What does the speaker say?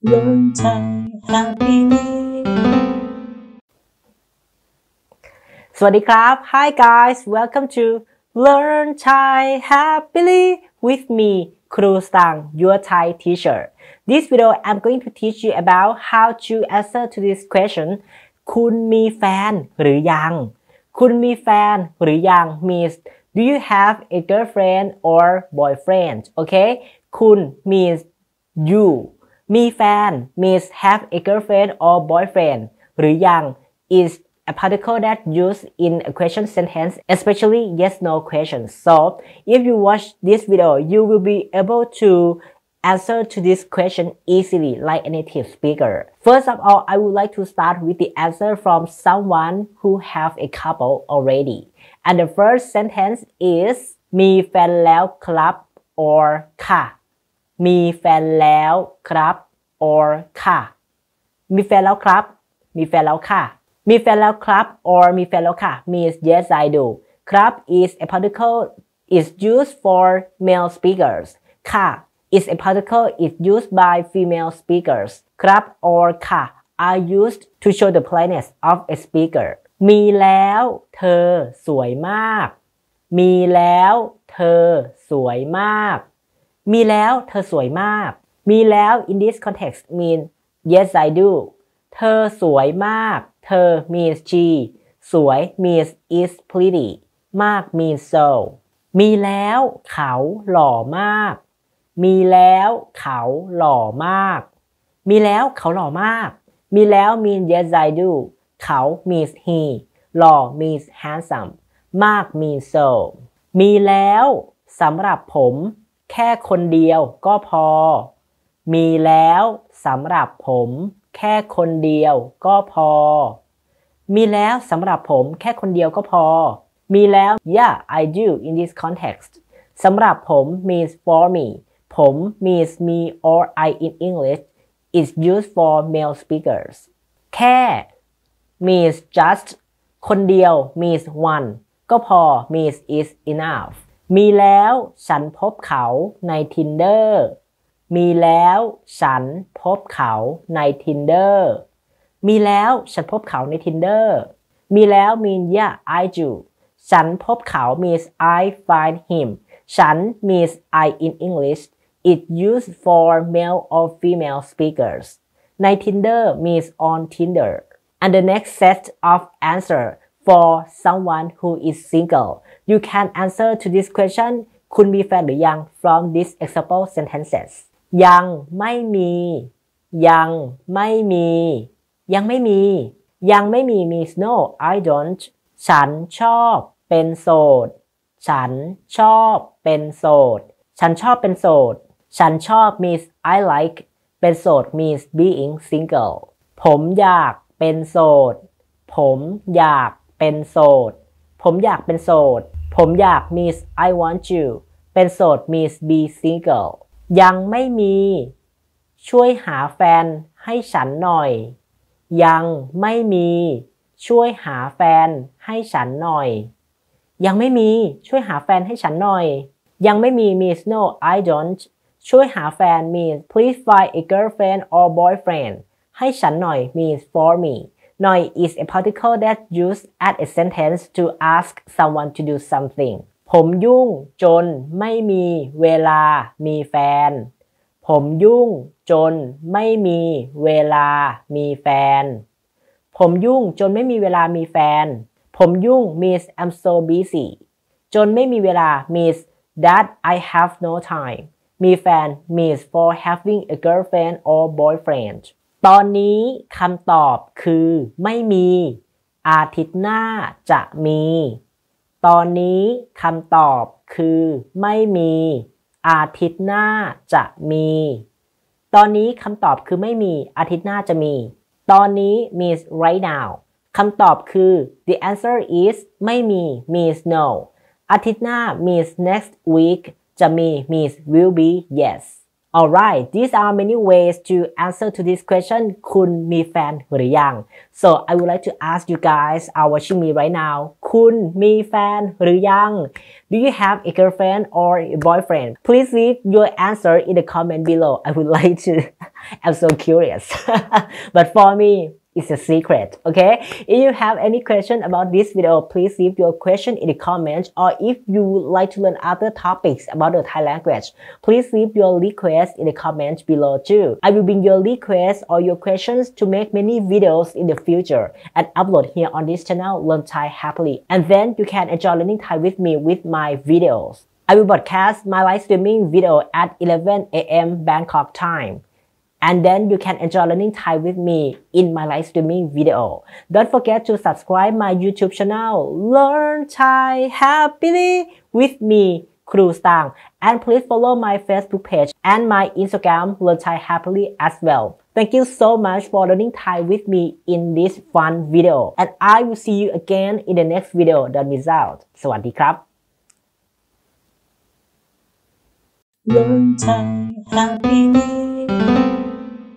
Learn Thai happily สวัสดีครับ Hi guys welcome to Learn Thai happily with me ครูสตัง your Thai teacher. This video I'm going to teach you about how to answer to this question คุณมีแฟนหรือยังคุณมีแฟนหรือยัง means do you have a girlfriend or boyfriend okay คุณ means you มีแฟน means have a girlfriend or boyfriend หรือยัง is a particle that used in a question sentence, especially yes/no questions. So, if you watch this video, you will be able to answer to this question easily like a native speaker. First of all, I would like to start with the answer from someone who have a couple already. And the first sentence is มีแฟนแล้วครับ or ค่ะมีแฟนแล้วครับ or ค่ะมีแฟนแล้วครับมีแฟนแล้วค่ะมีแฟนแล้วครับ or มีแฟนแล้วค่ะ means yes I do ครับ is a particle is used for male speakers ค่ะ is a particle is used by female speakers ครับ or ค่ะ are used to show the politeness of a speaker มีแล้วเธอสวยมากมีแล้วเธอสวยมากมีแล้วเธอสวยมากมีแล้ว in this context mean yes I do เธอสวยมากเธอ means she สวย means is pretty มาก means so มีแล้วเขาหล่อมากมีแล้วเขาหล่อมากมีแล้วเขาหล่อมากมีแล้ว means yes I do เขา means he หล่อ means handsome มาก means so มีแล้วสำหรับผมแค่คนเดียวก็พอมีแล้วสำหรับผมแค่คนเดียวก็พอมีแล้วสำหรับผมแค่คนเดียวก็พอมีแล้ว yeah I do in this context สำหรับผม means for me ผม means me or I in English is used for male speakers แค่ means just คนเดียว means one ก็พอ means is enough มีแล้วฉันพบเขาใน Tinder มีแล้วฉันพบเขาใน Tinder มีแล้วฉันพบเขาใน Tinder มีแล้ว mean yeah I do ฉันพบเขา means I find him ฉัน means I in English it used for male or female speakers ใน Tinder means on Tinder and the next set of answer for someone who is single you can answer to this question คุณมีแฟนหรือยัง from these example sentences ยังไม่มียังไม่มียังไม่มียังไม่มี means no I don't ฉันชอบเป็นโสดฉันชอบเป็นโสดฉันชอบเป็นโสดฉันชอบ means I like เป็นโสด means being single ผมอยากเป็นโสดผมอยากเป็นโสดผมอยากเป็นโสดผมอยาก means I want to เป็นโสด means be single ยังไม่มีช่วยหาแฟนให้ฉันหน่อยยังไม่มีช่วยหาแฟนให้ฉันหน่อยยังไม่มีช่วยหาแฟนให้ฉันหน่อยยังไม่มี means no I don't ช่วยหาแฟน means please find a girlfriend or boyfriend ให้ฉันหน่อย means for me หน่อย is a particle that used at a sentence to ask someone to do something ผมยุ่งจนไม่มีเวลามีแฟนผมยุ่งจนไม่มีเวลามีแฟนผมยุ่งจนไม่มีเวลามีแฟนผมยุ่ง means I'm so busy จนไม่มีเวลา means that I have no time มีแฟน means for having a girlfriend or boyfriend ตอนนี้คำตอบคือไม่มีอาทิตย์หน้าจะมีตอนนี้คำตอบคือไม่มีอาทิตย์หน้าจะมีตอนนี้คำตอบคือไม่มีอาทิตย์หน้าจะมีตอนนี้ means right now คำตอบคือ the answer is ไม่มี means no อาทิตย์หน้า means next week จะมี means will be yes Alright, these are many ways to answer to this question คุณมีแฟนหรือยัง So I would like to ask you guys are watching me right now คุณมีแฟนหรือยัง Do you have a girlfriend or a boyfriend? Please leave your answer in the comment below. I would like to I'm so curious. But for me it's a secret, okay? If you have any question about this video, please leave your question in the comments, or if you would like to learn other topics about the Thai language, please leave your request in the comments below too. I will bring your requests or your questions to make many videos in the future and upload here on this channel, Learn Thai Happily. And then you can enjoy learning Thai with me with my videos. I will broadcast my live streaming video at 11 a.m. Bangkok time. And then you can enjoy learning Thai with me in my live streaming video. Don't forget to subscribe my YouTube channel, Learn Thai Happily with me, Kru Stang. And please follow my Facebook page and my Instagram, Learn Thai Happily as well. Thank you so much for learning Thai with me in this fun video. And I will see you again in the next video. Don't miss out. สวัสดีครับ Learn Thai Happily